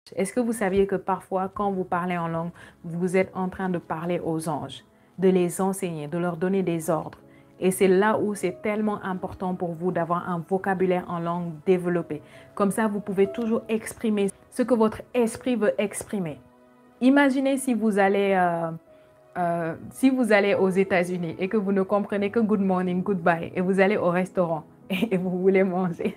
Est-ce que vous saviez que parfois, quand vous parlez en langue, vous êtes en train de parler aux anges, de les enseigner, de leur donner des ordres? Et c'est là où c'est tellement important pour vous d'avoir un vocabulaire en langue développé. Comme ça, vous pouvez toujours exprimer ce que votre esprit veut exprimer. Imaginez si vous allez aux États-Unis et que vous ne comprenez que good morning, goodbye, et vous allez au restaurant et vous voulez manger.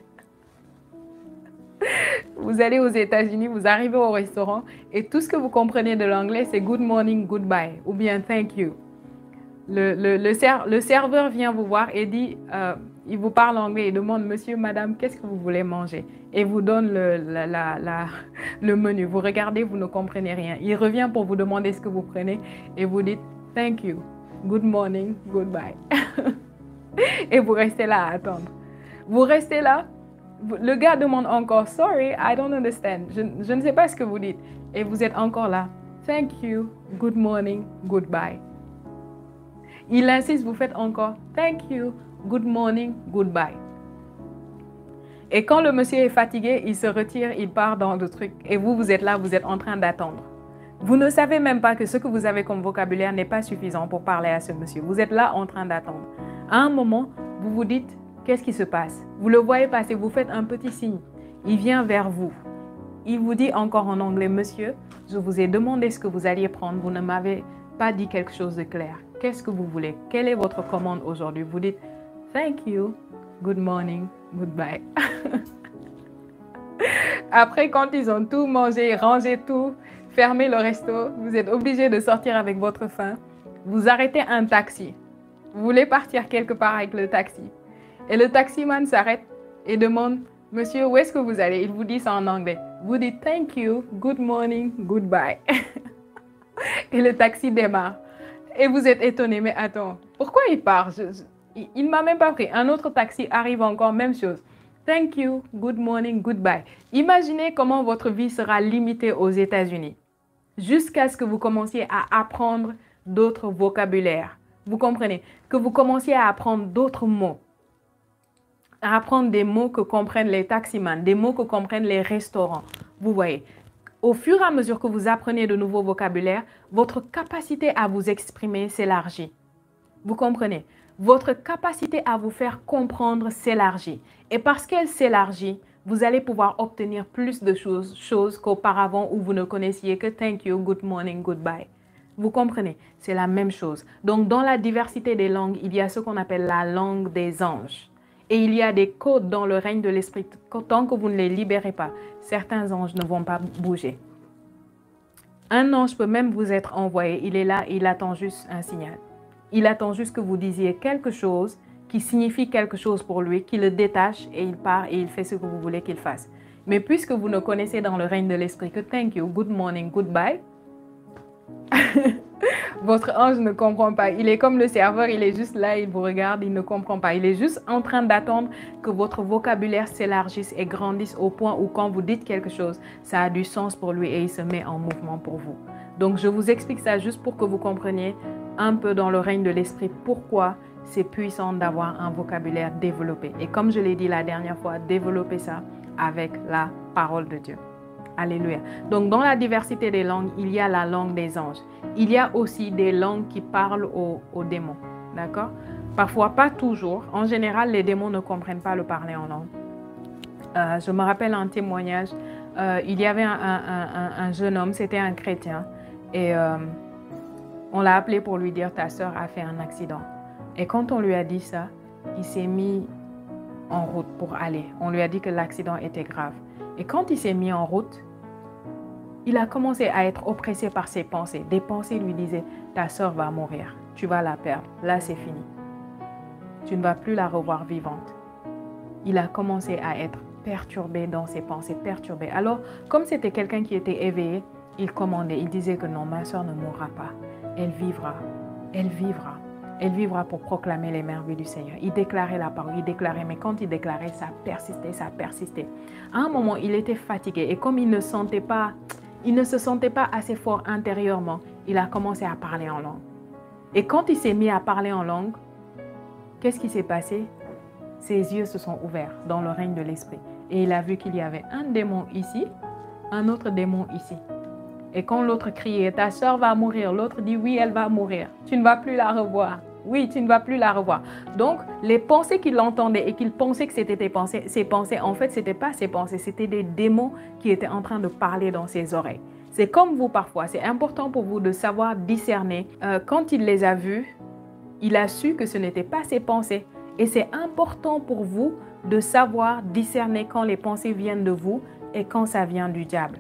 Vous allez aux États-Unis, vous arrivez au restaurant et tout ce que vous comprenez de l'anglais, c'est good morning, goodbye ou bien thank you. Le serveur vient vous voir et dit, il vous parle anglais et demande, monsieur, madame, qu'est-ce que vous voulez manger? Et vous donne le menu. Vous regardez, vous ne comprenez rien. Il revient pour vous demander ce que vous prenez et vous dites, thank you, good morning, goodbye. Et vous restez là à attendre. Vous restez là. Le gars demande encore, sorry, I don't understand. Je ne sais pas ce que vous dites. Et vous êtes encore là. Thank you, good morning, goodbye. Il insiste, vous faites encore thank you, good morning, goodbye. Et quand le monsieur est fatigué, il se retire, il part dans le truc. Et vous êtes là, vous êtes en train d'attendre. Vous ne savez même pas que ce que vous avez comme vocabulaire n'est pas suffisant pour parler à ce monsieur. Vous êtes là en train d'attendre. À un moment, vous vous dites, qu'est-ce qui se passe? Vous le voyez passer, vous faites un petit signe. Il vient vers vous. Il vous dit encore en anglais, monsieur, je vous ai demandé ce que vous alliez prendre. Vous ne m'avez pas dit quelque chose de clair. Qu'est-ce que vous voulez? Quelle est votre commande aujourd'hui? Vous dites, thank you, good morning, goodbye. Après, quand ils ont tout mangé, rangé tout, fermé le resto, vous êtes obligé de sortir avec votre faim. Vous arrêtez un taxi. Vous voulez partir quelque part avec le taxi. Et le taximan s'arrête et demande, monsieur, où est-ce que vous allez? Il vous dit ça en anglais. Vous dites, thank you, good morning, goodbye. Et le taxi démarre. Et vous êtes étonné, mais attends, pourquoi il part? Il ne m'a même pas pris. Un autre taxi arrive encore, même chose. Thank you, good morning, goodbye. Imaginez comment votre vie sera limitée aux États-Unis jusqu'à ce que vous commenciez à apprendre d'autres vocabulaires. Vous comprenez? Que vous commenciez à apprendre d'autres mots. À apprendre des mots que comprennent les taximans, des mots que comprennent les restaurants. Vous voyez? Au fur et à mesure que vous apprenez de nouveaux vocabulaires, votre capacité à vous exprimer s'élargit. Vous comprenez? Votre capacité à vous faire comprendre s'élargit. Et parce qu'elle s'élargit, vous allez pouvoir obtenir plus de choses qu'auparavant où vous ne connaissiez que thank you, good morning, goodbye. Vous comprenez? C'est la même chose. Donc, dans la diversité des langues, il y a ce qu'on appelle la langue des anges. Et il y a des codes dans le règne de l'esprit. Tant que vous ne les libérez pas, certains anges ne vont pas bouger. Un ange peut même vous être envoyé. Il est là, il attend juste un signal. Il attend juste que vous disiez quelque chose qui signifie quelque chose pour lui, qui le détache et il part et il fait ce que vous voulez qu'il fasse. Mais puisque vous ne connaissez dans le règne de l'esprit que thank you, good morning, goodbye, votre ange ne comprend pas. Il est comme le serveur, il est juste là, il vous regarde, il ne comprend pas. Il est juste en train d'attendre que votre vocabulaire s'élargisse et grandisse au point où quand vous dites quelque chose, ça a du sens pour lui et il se met en mouvement pour vous. Donc, je vous explique ça juste pour que vous compreniez un peu dans le règne de l'esprit pourquoi c'est puissant d'avoir un vocabulaire développé. Et comme je l'ai dit la dernière fois, développer ça avec la parole de Dieu. Alléluia. Donc, dans la diversité des langues, il y a la langue des anges. Il y a aussi des langues qui parlent aux démons. D'accord? Parfois, pas toujours. En général, les démons ne comprennent pas le parler en langue. Je me rappelle un témoignage. Il y avait un jeune homme, c'était un chrétien. Et on l'a appelé pour lui dire, ta sœur a fait un accident. Et quand on lui a dit ça, il s'est mis en route pour aller. On lui a dit que l'accident était grave. Et quand il s'est mis en route, il a commencé à être oppressé par ses pensées. Des pensées lui disaient, ta sœur va mourir, tu vas la perdre, là c'est fini. Tu ne vas plus la revoir vivante. Il a commencé à être perturbé dans ses pensées, perturbé. Alors, comme c'était quelqu'un qui était éveillé, il commandait, il disait que non, ma sœur ne mourra pas. Elle vivra, elle vivra. Elle vivra pour proclamer les merveilles du Seigneur. Il déclarait la parole, il déclarait, mais quand il déclarait, ça persistait, ça persistait. À un moment, il était fatigué et comme il ne se sentait pas assez fort intérieurement, il a commencé à parler en langue. Et quand il s'est mis à parler en langue, qu'est-ce qui s'est passé? Ses yeux se sont ouverts dans le règne de l'esprit. Et il a vu qu'il y avait un démon ici, un autre démon ici. Et quand l'autre criait, ta soeur va mourir, l'autre dit, oui, elle va mourir. Tu ne vas plus la revoir. Oui, tu ne vas plus la revoir. Donc, les pensées qu'il entendait et qu'il pensait que c'était ses pensées, en fait, ce n'était pas ses pensées, c'était des démons qui étaient en train de parler dans ses oreilles. C'est comme vous parfois, c'est important pour vous de savoir discerner. Quand il les a vus, il a su que ce n'était pas ses pensées. Et c'est important pour vous de savoir discerner quand les pensées viennent de vous et quand ça vient du diable.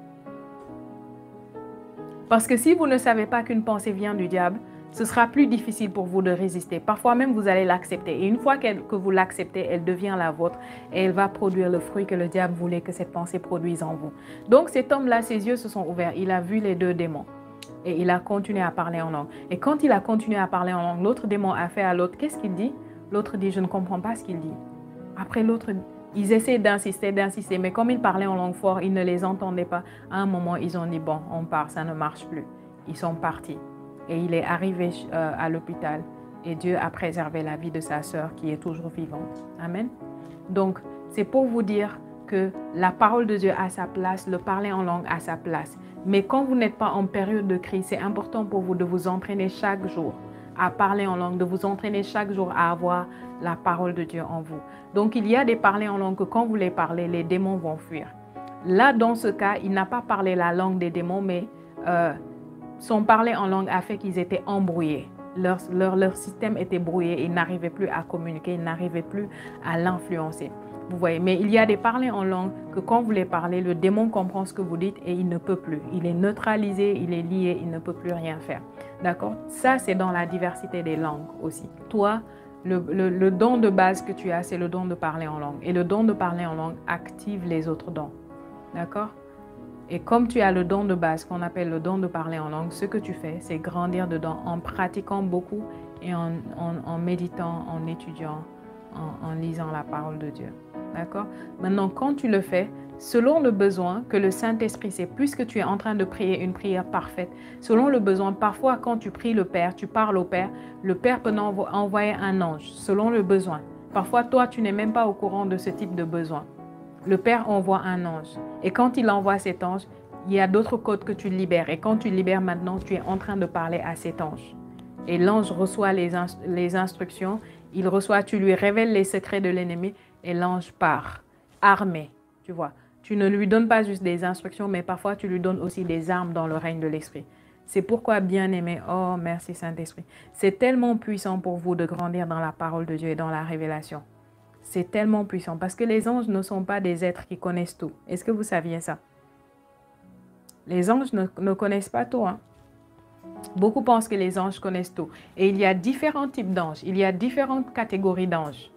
Parce que si vous ne savez pas qu'une pensée vient du diable, ce sera plus difficile pour vous de résister. Parfois même, vous allez l'accepter. Et une fois que vous l'acceptez, elle devient la vôtre et elle va produire le fruit que le diable voulait que cette pensée produise en vous. Donc cet homme-là, ses yeux se sont ouverts. Il a vu les deux démons et il a continué à parler en langue. Et quand il a continué à parler en langue, l'autre démon a fait à l'autre, qu'est-ce qu'il dit? L'autre dit, je ne comprends pas ce qu'il dit. Après l'autre, ils essaient d'insister, mais comme ils parlaient en langue fort, ils ne les entendaient pas. À un moment, ils ont dit, bon, on part, ça ne marche plus. Ils sont partis. Et il est arrivé à l'hôpital et Dieu a préservé la vie de sa sœur qui est toujours vivante. Amen. Donc, c'est pour vous dire que la parole de Dieu a sa place, le parler en langue a sa place. Mais quand vous n'êtes pas en période de crise, c'est important pour vous de vous entraîner chaque jour à parler en langue, de vous entraîner chaque jour à avoir la parole de Dieu en vous. Donc, il y a des parler en langue que quand vous les parlez, les démons vont fuir. Là, dans ce cas, il n'a pas parlé la langue des démons, mais son parler en langue a fait qu'ils étaient embrouillés. Leur système était brouillé, ils n'arrivaient plus à communiquer, ils n'arrivaient plus à l'influencer. Vous voyez, mais il y a des parlers en langue que quand vous les parlez, le démon comprend ce que vous dites et il ne peut plus. Il est neutralisé, il est lié, il ne peut plus rien faire. D'accord? Ça, c'est dans la diversité des langues aussi. Toi, le don de base que tu as, c'est le don de parler en langue. Et le don de parler en langue active les autres dons. D'accord? Et comme tu as le don de base, qu'on appelle le don de parler en langue, ce que tu fais, c'est grandir dedans en pratiquant beaucoup et en méditant, en étudiant, en lisant la parole de Dieu. D'accord? Maintenant, quand tu le fais, selon le besoin que le Saint-Esprit sait, puisque tu es en train de prier une prière parfaite, selon le besoin, parfois quand tu pries le Père, tu parles au Père, le Père peut envoyer un ange, selon le besoin. Parfois, toi, tu n'es même pas au courant de ce type de besoin. Le Père envoie un ange. Et quand il envoie cet ange, il y a d'autres codes que tu libères. Et quand tu libères maintenant, tu es en train de parler à cet ange. Et l'ange reçoit les instructions. Il reçoit, tu lui révèles les secrets de l'ennemi et l'ange part, armé. Tu vois, tu ne lui donnes pas juste des instructions, mais parfois tu lui donnes aussi des armes dans le règne de l'Esprit. C'est pourquoi, bien-aimé, oh merci Saint-Esprit, c'est tellement puissant pour vous de grandir dans la parole de Dieu et dans la révélation. C'est tellement puissant parce que les anges ne sont pas des êtres qui connaissent tout. Est-ce que vous saviez ça? Les anges ne connaissent pas tout. Hein? Beaucoup pensent que les anges connaissent tout. Et il y a différents types d'anges. Il y a différentes catégories d'anges.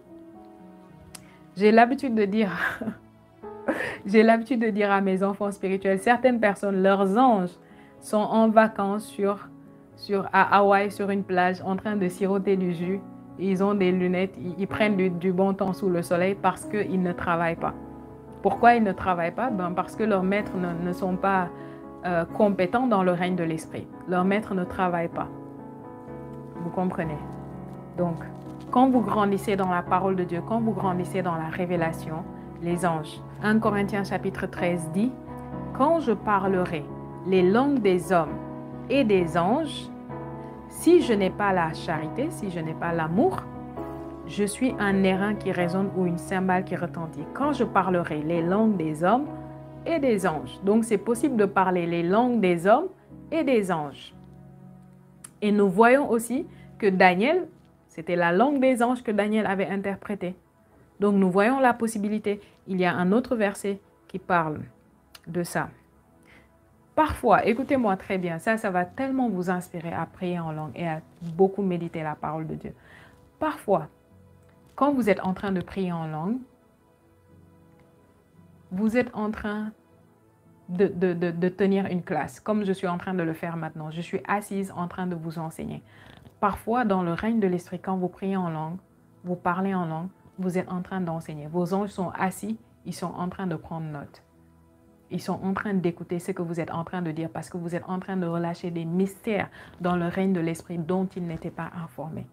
J'ai l'habitude de dire, à mes enfants spirituels, certaines personnes, leurs anges, sont en vacances à Hawaï, sur une plage, en train de siroter du jus. Ils ont des lunettes, ils prennent du bon temps sous le soleil parce qu'ils ne travaillent pas. Pourquoi ils ne travaillent pas? Parce que leurs maîtres ne sont pas compétents dans le règne de l'esprit. Leurs maîtres ne travaillent pas. Vous comprenez? Donc, quand vous grandissez dans la parole de Dieu, quand vous grandissez dans la révélation, les anges. 1 Corinthiens chapitre 13 dit, « Quand je parlerai les langues des hommes et des anges, si je n'ai pas la charité, si je n'ai pas l'amour, je suis un airain qui résonne ou une cymbale qui retentit. Quand je parlerai les langues des hommes et des anges. » Donc, c'est possible de parler les langues des hommes et des anges. Et nous voyons aussi que Daniel, c'était la langue des anges que Daniel avait interprétée. Donc, nous voyons la possibilité. Il y a un autre verset qui parle de ça. Parfois, écoutez-moi très bien, ça va tellement vous inspirer à prier en langue et à beaucoup méditer la parole de Dieu. Parfois, quand vous êtes en train de prier en langue, vous êtes en train de tenir une classe, comme je suis en train de le faire maintenant. Je suis assise en train de vous enseigner. Parfois, dans le règne de l'esprit, quand vous priez en langue, vous parlez en langue, vous êtes en train d'enseigner. Vos anges sont assis, ils sont en train de prendre note. Ils sont en train d'écouter ce que vous êtes en train de dire parce que vous êtes en train de relâcher des mystères dans le règne de l'esprit dont ils n'étaient pas informés.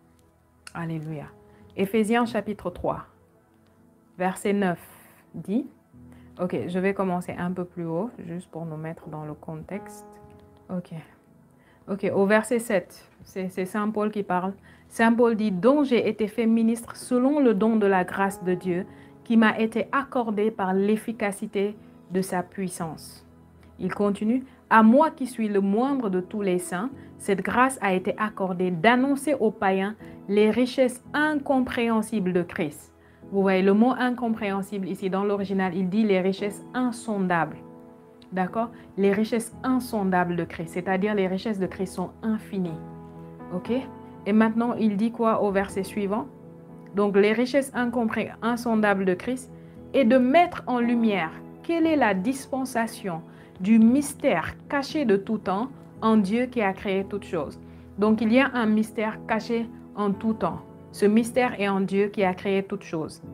Alléluia. Éphésiens chapitre 3, verset 9 dit, Ok, je vais commencer un peu plus haut, juste pour nous mettre dans le contexte. Ok. Ok, au verset 7, c'est Saint Paul qui parle. Saint Paul dit, « Dont j'ai été fait ministre selon le don de la grâce de Dieu, qui m'a été accordé par l'efficacité de sa puissance. » Il continue, « À moi qui suis le moindre de tous les saints, cette grâce a été accordée d'annoncer aux païens les richesses incompréhensibles de Christ. » Vous voyez, le mot incompréhensible ici, dans l'original, il dit les richesses insondables. D'accord? Les richesses insondables de Christ, c'est-à-dire les richesses de Christ sont infinies. Ok? Et maintenant, il dit quoi au verset suivant? Donc, les richesses insondables de Christ et de mettre en lumière quelle est la dispensation du mystère caché de tout temps en Dieu qui a créé toutes choses. Donc, il y a un mystère caché en tout temps. Ce mystère est en Dieu qui a créé toutes choses.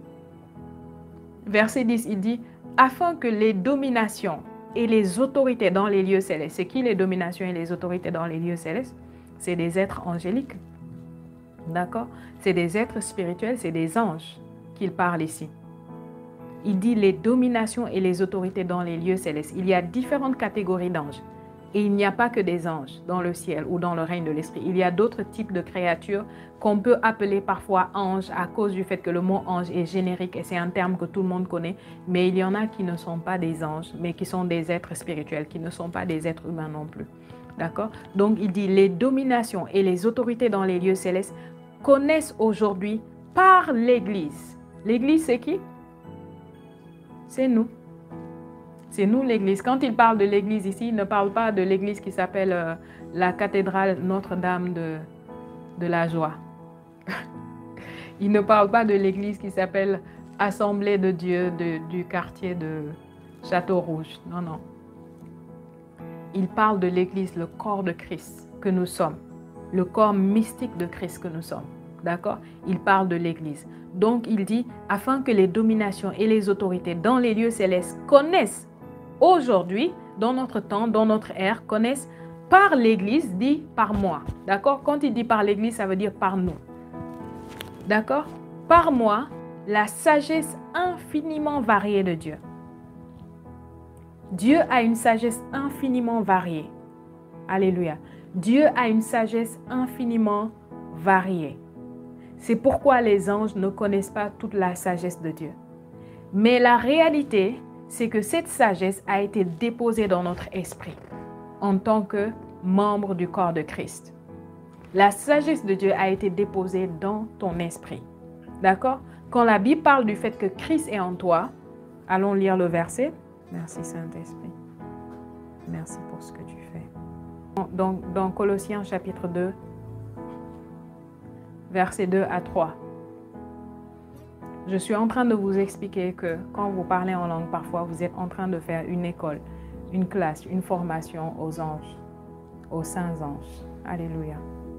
Verset 10, il dit, afin que les dominations et les autorités dans les lieux célestes. C'est qui les dominations et les autorités dans les lieux célestes? C'est des êtres angéliques. D'accord? C'est des êtres spirituels, c'est des anges qu'il parle ici. Il dit les dominations et les autorités dans les lieux célestes. Il y a différentes catégories d'anges. Et il n'y a pas que des anges dans le ciel ou dans le règne de l'esprit. Il y a d'autres types de créatures qu'on peut appeler parfois anges à cause du fait que le mot ange est générique et c'est un terme que tout le monde connaît. Mais il y en a qui ne sont pas des anges, mais qui sont des êtres spirituels, qui ne sont pas des êtres humains non plus. D'accord? Donc il dit les dominations et les autorités dans les lieux célestes connaissent aujourd'hui par l'Église. L'Église, c'est qui? C'est nous. C'est nous l'Église. Quand il parle de l'Église ici, il ne parle pas de l'Église qui s'appelle la cathédrale Notre-Dame de la Joie. Il ne parle pas de l'Église qui s'appelle Assemblée de Dieu du quartier de Château-Rouge. Non, non. Il parle de l'Église, le corps de Christ que nous sommes. Le corps mystique de Christ que nous sommes. D'accord? Il parle de l'Église. Donc, il dit, afin que les dominations et les autorités dans les lieux célestes connaissent aujourd'hui, dans notre temps, dans notre ère, connaissent par l'Église, dit par moi. D'accord? Quand il dit par l'Église, ça veut dire par nous. D'accord? Par moi, la sagesse infiniment variée de Dieu. Dieu a une sagesse infiniment variée. Alléluia. Dieu a une sagesse infiniment variée. C'est pourquoi les anges ne connaissent pas toute la sagesse de Dieu. Mais la réalité, c'est que cette sagesse a été déposée dans notre esprit en tant que membre du corps de Christ. La sagesse de Dieu a été déposée dans ton esprit. D'accord? Quand la Bible parle du fait que Christ est en toi, allons lire le verset. Merci Saint-Esprit. Merci pour ce que tu fais. Dans Colossiens chapitre 2, versets 2 à 3. Je suis en train de vous expliquer que quand vous parlez en langue, parfois vous êtes en train de faire une école, une classe, une formation aux anges, aux saints anges. Alléluia.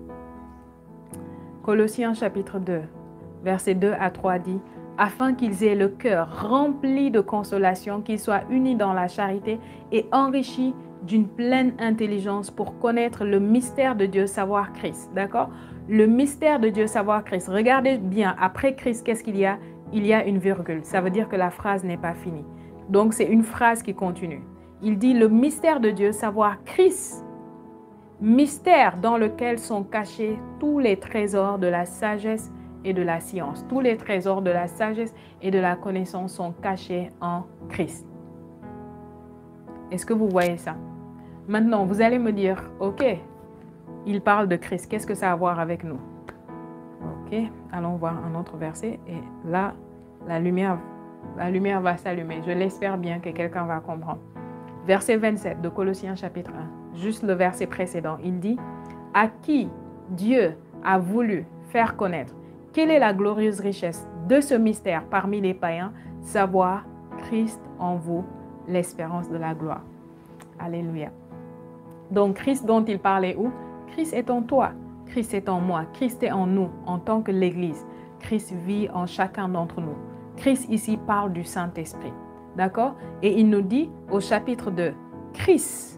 Colossiens chapitre 2, versets 2 à 3 dit, « Afin qu'ils aient le cœur rempli de consolation, qu'ils soient unis dans la charité et enrichis d'une pleine intelligence pour connaître le mystère de Dieu, savoir Christ. » D'accord? Le mystère de Dieu, savoir Christ. Regardez bien, après Christ, qu'est-ce qu'il y a? Il y a une virgule. Ça veut dire que la phrase n'est pas finie. Donc, c'est une phrase qui continue. Il dit le mystère de Dieu, savoir Christ. Mystère dans lequel sont cachés tous les trésors de la sagesse et de la science. Tous les trésors de la sagesse et de la connaissance sont cachés en Christ. Est-ce que vous voyez ça? Maintenant, vous allez me dire, ok, il parle de Christ. Qu'est-ce que ça a à voir avec nous? Ok, allons voir un autre verset. Et là, la lumière va s'allumer. Je l'espère bien que quelqu'un va comprendre. Verset 27 de Colossiens chapitre 1. Juste le verset précédent. Il dit, « À qui Dieu a voulu faire connaître quelle est la glorieuse richesse de ce mystère parmi les païens, savoir Christ en vous, l'espérance de la gloire. » Alléluia. Donc, Christ dont il parlait où? Christ est en toi, Christ est en moi, Christ est en nous, en tant que l'Église. Christ vit en chacun d'entre nous. Christ ici parle du Saint-Esprit. D'accord? Et il nous dit au chapitre 2, Christ,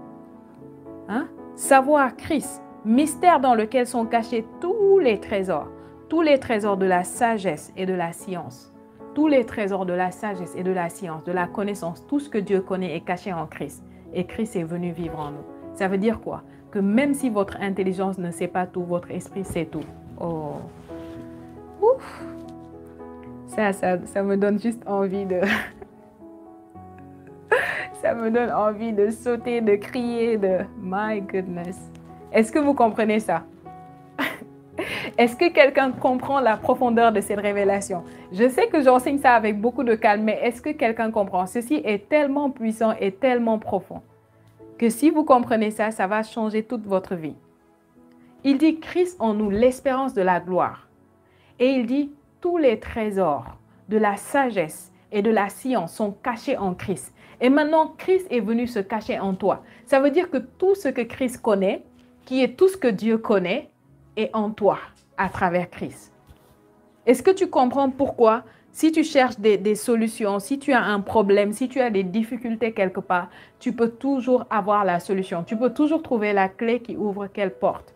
savoir Christ, mystère dans lequel sont cachés tous les trésors de la sagesse et de la science. tous les trésors de la sagesse et de la science, de la connaissance, tout ce que Dieu connaît est caché en Christ. Et Christ est venu vivre en nous. Ça veut dire quoi? Que même si votre intelligence ne sait pas tout, votre esprit sait tout. Oh! Ouf! Ça me donne juste envie de... ça me donne envie de sauter, de crier, de... My goodness! Est-ce que vous comprenez ça? Est-ce que quelqu'un comprend la profondeur de cette révélation? Je sais que j'enseigne ça avec beaucoup de calme, mais est-ce que quelqu'un comprend? Ceci est tellement puissant et tellement profond que si vous comprenez ça, ça va changer toute votre vie. Il dit Christ en nous, l'espérance de la gloire. Et il dit tous les trésors de la sagesse et de la science sont cachés en Christ. Et maintenant, Christ est venu se cacher en toi. Ça veut dire que tout ce que Christ connaît, qui est tout ce que Dieu connaît, est en toi à travers Christ. Est-ce que tu comprends pourquoi, si tu cherches des solutions, si tu as un problème, si tu as des difficultés quelque part, tu peux toujours avoir la solution. Tu peux toujours trouver la clé qui ouvre quelle porte.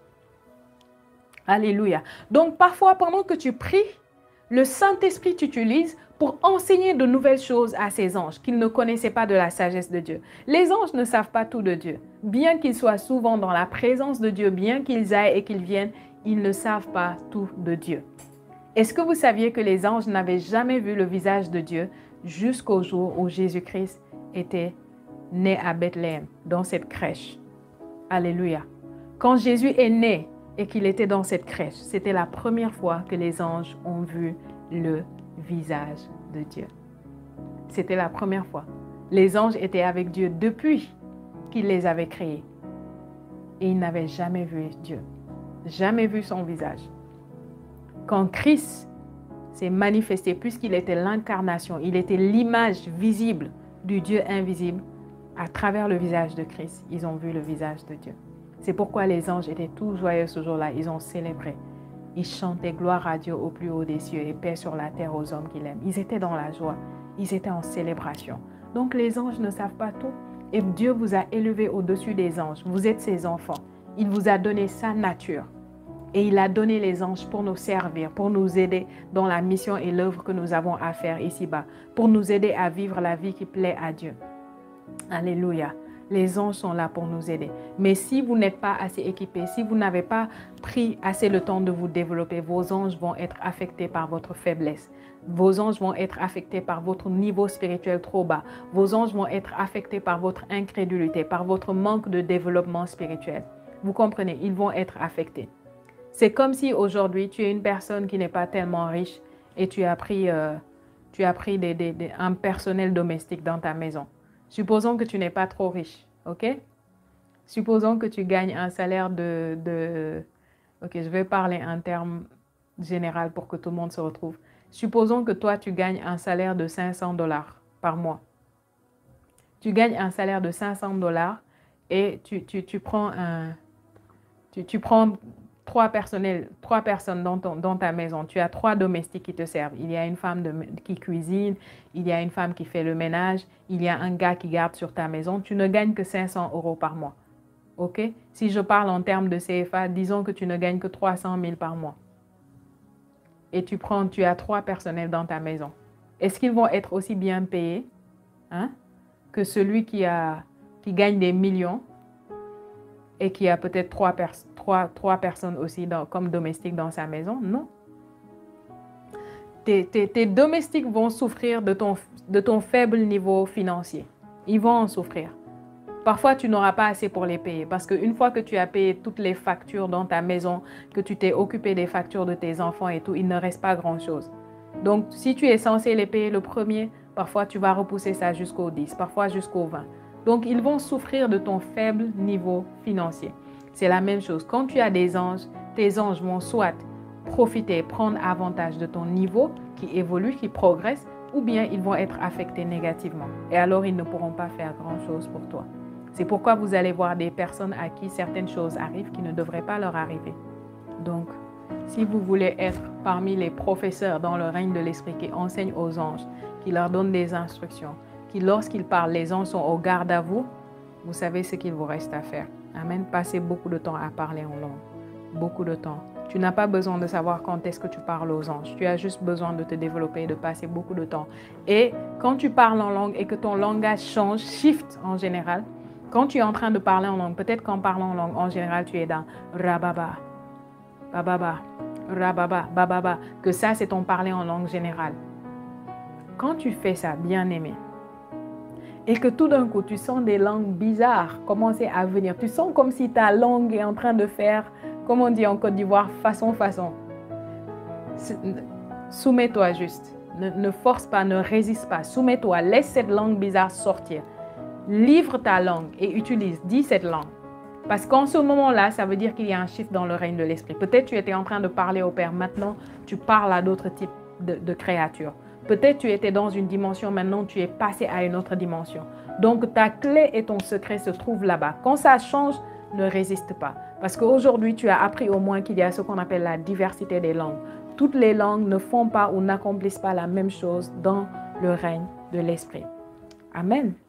Alléluia. Donc parfois, pendant que tu pries, le Saint-Esprit t'utilise pour enseigner de nouvelles choses à ces anges qu'ils ne connaissaient pas de la sagesse de Dieu. Les anges ne savent pas tout de Dieu. Bien qu'ils soient souvent dans la présence de Dieu, bien qu'ils aillent et qu'ils viennent, ils ne savent pas tout de Dieu. Est-ce que vous saviez que les anges n'avaient jamais vu le visage de Dieu jusqu'au jour où Jésus-Christ était né à Bethléem, dans cette crèche? Alléluia. Quand Jésus est né et qu'il était dans cette crèche, c'était la première fois que les anges ont vu le visage de Dieu. C'était la première fois. Les anges étaient avec Dieu depuis qu'il les avait créés. Et ils n'avaient jamais vu Dieu. Jamais vu son visage. Quand Christ s'est manifesté, puisqu'il était l'incarnation, il était l'image visible du Dieu invisible, à travers le visage de Christ, ils ont vu le visage de Dieu. C'est pourquoi les anges étaient tout joyeux ce jour-là. Ils ont célébré. Ils chantaient gloire à Dieu au plus haut des cieux et paix sur la terre aux hommes qu'il aime. Ils étaient dans la joie. Ils étaient en célébration. Donc les anges ne savent pas tout. Et Dieu vous a élevé au-dessus des anges. Vous êtes ses enfants. Il vous a donné sa nature. Et il a donné les anges pour nous servir, pour nous aider dans la mission et l'œuvre que nous avons à faire ici-bas, pour nous aider à vivre la vie qui plaît à Dieu. Alléluia. Les anges sont là pour nous aider. Mais si vous n'êtes pas assez équipés, si vous n'avez pas pris assez le temps de vous développer, vos anges vont être affectés par votre faiblesse. Vos anges vont être affectés par votre niveau spirituel trop bas. Vos anges vont être affectés par votre incrédulité, par votre manque de développement spirituel. Vous comprenez, ils vont être affectés. C'est comme si aujourd'hui, tu es une personne qui n'est pas tellement riche et tu as pris un personnel domestique dans ta maison. Supposons que tu n'es pas trop riche, ok? Supposons que tu gagnes un salaire ok, je vais parler en termes général pour que tout le monde se retrouve. Supposons que toi, tu gagnes un salaire de 500 $ par mois. Tu gagnes un salaire de 500 $ et tu prends trois personnes dans ta maison. Tu as 3 domestiques qui te servent. Il y a une femme qui cuisine, il y a une femme qui fait le ménage, il y a un gars qui garde sur ta maison. Tu ne gagnes que 500 € par mois. OK? Si je parle en termes de CFA, disons que tu ne gagnes que 300 000 par mois. Et tu as 3 personnels dans ta maison. Est-ce qu'ils vont être aussi bien payés que celui qui gagne des millions et qui a peut-être 3 personnes aussi comme domestiques dans sa maison? Non. Tes domestiques vont souffrir de ton faible niveau financier. Ils vont en souffrir. Parfois, tu n'auras pas assez pour les payer parce qu'une fois que tu as payé toutes les factures dans ta maison, que tu t'es occupé des factures de tes enfants et tout, il ne reste pas grand-chose. Donc, si tu es censé les payer le premier, parfois tu vas repousser ça jusqu'au 10, parfois jusqu'au 20. Donc, ils vont souffrir de ton faible niveau financier. C'est la même chose. Quand tu as des anges, tes anges vont soit profiter, prendre avantage de ton niveau qui évolue, qui progresse, ou bien ils vont être affectés négativement. Et alors, ils ne pourront pas faire grand-chose pour toi. C'est pourquoi vous allez voir des personnes à qui certaines choses arrivent qui ne devraient pas leur arriver. Donc, si vous voulez être parmi les professeurs dans le règne de l'Esprit qui enseignent aux anges, qui leur donnent des instructions, qui lorsqu'ils parlent, les anges sont au garde à vous, vous savez ce qu'il vous reste à faire. Amen. Passez beaucoup de temps à parler en langue. Beaucoup de temps Tu n'as pas besoin de savoir quand est-ce que tu parles aux anges. Tu as juste besoin de te développer et de passer beaucoup de temps. Et quand tu parles en langue et que ton langage change, shift en général, quand tu es en train de parler en langue, peut-être qu'en parlant en langue, en général, tu es dans rababa, bababa, rababa, bababa, que ça, c'est ton parler en langue générale. Quand tu fais ça, bien-aimé, et que tout d'un coup, tu sens des langues bizarres commencer à venir, tu sens comme si ta langue est en train de faire, comme on dit en Côte d'Ivoire, façon. Soumets-toi juste. Ne force pas, ne résiste pas. Soumets-toi, laisse cette langue bizarre sortir. Livre ta langue et dis cette langue. Parce qu'en ce moment-là, ça veut dire qu'il y a un shift dans le règne de l'esprit. Peut-être tu étais en train de parler au Père, maintenant tu parles à d'autres types de créatures. Peut-être tu étais dans une dimension, maintenant tu es passé à une autre dimension. Donc ta clé et ton secret se trouvent là-bas. Quand ça change, ne résiste pas. Parce qu'aujourd'hui, tu as appris au moins qu'il y a ce qu'on appelle la diversité des langues. Toutes les langues ne font pas ou n'accomplissent pas la même chose dans le règne de l'esprit. Amen.